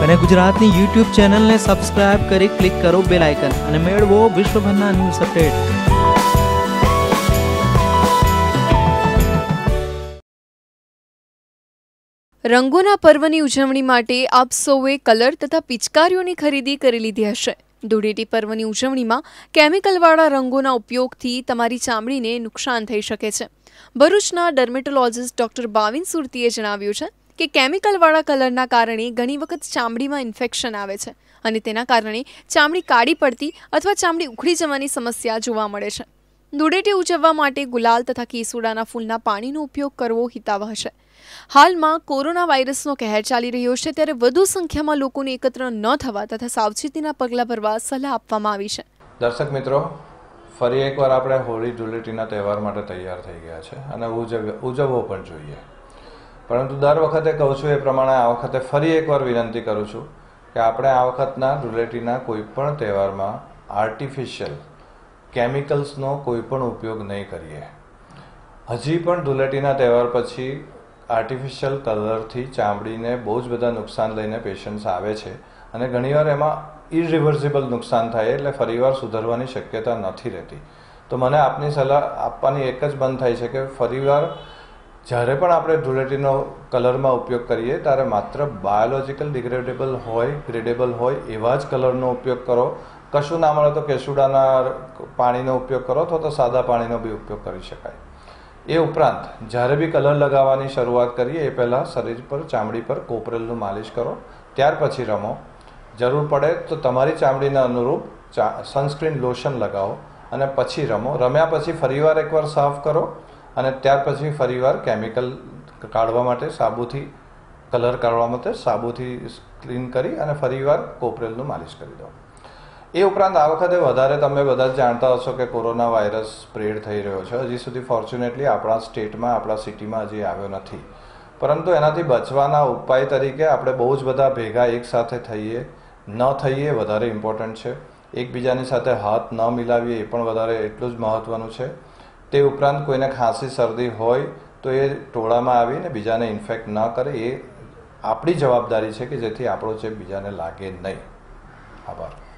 અને ગુજરાતની YouTube ચેનલને સબસ્ક્રાઇબ કરી ક્લિક કરો બેલ આઇકન અને મેળવો વિશ્વભરના ન્યૂઝ અપડેટ। રંગોના પર્વની ઉજવણી માટે આપ સૌએ કલર તથા પિચકારીઓની ખરીદી કરી લીધી હશે। ધૂળેટી પર્વની ઉજવણીમાં કેમિકલવાળા રંગોના ઉપયોગથી તમારી ચામડીને નુકસાન થઈ શકે છે। ભરૂચના ડર્મેટોલોજિસ્ટ ડોક્ટર બાવિન સુરતીએ જણાવ્યું છે કે કેમિકલવાળા કલરના કારણે ઘણી વખત ચામડીમાં ઇન્ફેક્શન આવે છે અને તેના કારણે ચામડી કાળી પડતી અથવા ચામડી ઉખડી જવાની સમસ્યા જોવા મળે છે। ધૂળેટી ઉજવવા માટે ગુલાલ તથા કેસુડાના ફૂલના પાણીનો ઉપયોગ કરવો હિતાવહ છે। હાલમાં કોરોના વાયરસનો કહેર ચાલી રહ્યો છે ત્યારે વધુ સંખ્યામાં લોકોને એકત્ર ન થવા તથા સાવચેતીના પગલાં ભરવા સલાહ આપવામાં આવી છે। દર્શક મિત્રો, ફરી એકવાર આપણે હોળી ધૂળેટીના તહેવાર માટે તૈયાર થઈ ગયા છે અને ઉજવવો પણ જોઈએ, પરંતુ દર વખતે કહું છું એ પ્રમાણે આ વખતે ફરી એકવાર વિનંતી કરું છું કે આપણે આ વખતના ધૂળેટીના કોઈ પણ તહેવારમાં આર્ટિફિશિયલ કેમિકલ્સનો કોઈ પણ ઉપયોગ નહીં કરીએ। હજી પણ ધૂળેટીના તહેવાર પછી આર્ટિફિશિયલ કલરથી ચામડીને બહુ જ બધા નુકસાન લઈને પેશન્ટ્સ આવે છે અને ઘણીવાર એમાં ઇરિવર્સિબલ નુકસાન થાય એટલે ફરીવાર સુધરવાની શક્યતા નથી રહેતી। તો મને આપની સલાહ આપવાની એક જ બંધ થાય છે કે ફરીવાર જ્યારે પણ આપણે ધૂળેટીનો કલરમાં ઉપયોગ કરીએ ત્યારે માત્ર બાયોલોજિકલ ડિગ્રેડેબલ હોય, ગ્રેડેબલ હોય એવા જ કલરનો ઉપયોગ કરો। કશું ના મળે તો કેસુડાના પાણીનો ઉપયોગ કરો અથવા તો સાદા પાણીનો બી ઉપયોગ કરી શકાય। એ ઉપરાંત જ્યારે બી કલર લગાવવાની શરૂઆત કરીએ એ પહેલાં શરીર પર, ચામડી પર કોપરેલનું માલિશ કરો, ત્યાર પછી રમો। જરૂર પડે તો તમારી ચામડીને અનુરૂપ સનસ્ક્રીન લોશન લગાવો અને પછી રમો। રમ્યા પછી ફરીવાર એકવાર સાફ કરો અને ત્યાર પછી ફરીવાર કેમિકલ કાઢવા માટે સાબુથી, કલર કાઢવા માટે સાબુથી ક્લીન કરી અને ફરીવાર કોપરેલનું માલિશ કરી દો। એ ઉપરાંત આ વખતે વધારે તમે બધા જ જાણતા હશો કે કોરોના વાયરસ સ્પ્રેડ થઈ રહ્યો છે। હજી સુધી ફોર્ચ્યુનેટલી આપણા સ્ટેટમાં, આપણા સિટીમાં હજી આવ્યો નથી, પરંતુ એનાથી બચવાના ઉપાય તરીકે આપણે બહુ જ બધા ભેગા એકસાથે ન થઈએ વધારે ઇમ્પોર્ટન્ટ છે। એકબીજાની સાથે હાથ ન મિલાવીએ એ પણ વધારે એટલું જ મહત્ત્વનું છે। તે ઉપરાંત કોઈને ખાંસી શરદી હોય તો એ ટોળામાં આવીને બીજાને ઇન્ફેક્ટ ન કરે, એ આપણી જવાબદારી છે કે જેથી આપણો ચેપ બીજાને લાગે નહીં। આભાર।